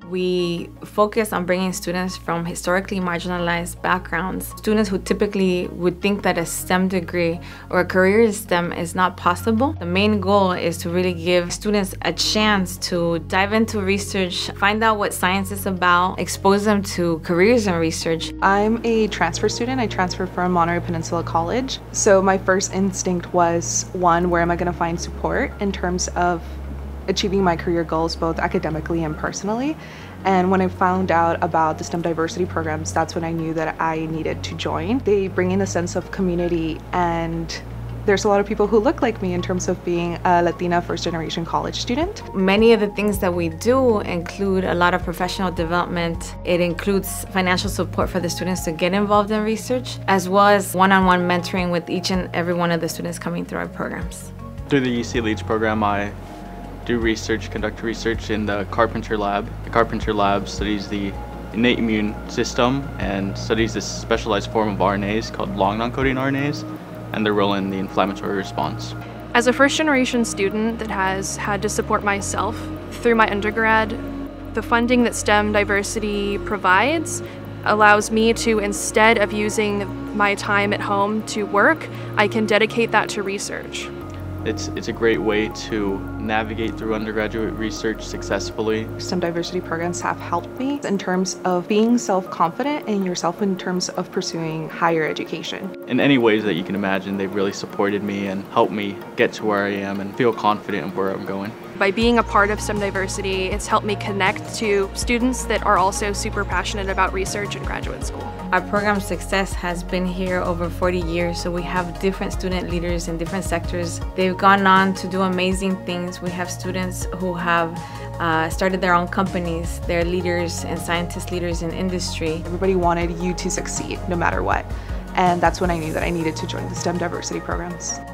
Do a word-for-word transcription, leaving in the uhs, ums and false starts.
We focus on bringing students from historically marginalized backgrounds, students who typically would think that a STEM degree or a career in STEM is not possible. The main goal is to really give students a chance to dive into research, find out what science is about, expose them to careers in research. I'm a transfer student. I transferred from Monterey Peninsula College. So my first instinct was, one, where am I going to find support in terms of achieving my career goals, both academically and personally. And when I found out about the STEM diversity programs, that's when I knew that I needed to join. They bring in a sense of community, and there's a lot of people who look like me in terms of being a Latina first-generation college student. Many of the things that we do include a lot of professional development. It includes financial support for the students to get involved in research, as well as one-on-one mentoring with each and every one of the students coming through our programs. Through the U C Leads program, I do research, conduct research in the Carpenter Lab. The Carpenter Lab studies the innate immune system and studies this specialized form of R N As called long non-coding R N As and their role in the inflammatory response. As a first-generation student that has had to support myself through my undergrad, the funding that STEM diversity provides allows me to, instead of using my time at home to work, I can dedicate that to research. It's, it's a great way to navigate through undergraduate research successfully. STEM diversity programs have helped me in terms of being self-confident in yourself in terms of pursuing higher education. In any ways that you can imagine, they've really supported me and helped me get to where I am and feel confident in where I'm going. By being a part of STEM diversity, it's helped me connect to students that are also super passionate about research in graduate school. Our program's success has been here over forty years, so we have different student leaders in different sectors. They've gone on to do amazing things. We have students who have uh, started their own companies. They're leaders and scientist leaders in industry. Everybody wanted you to succeed no matter what. And that's when I knew that I needed to join the STEM diversity programs.